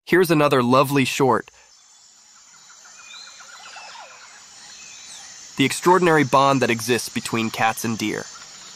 Here's another lovely short. The extraordinary bond that exists between cats and deer.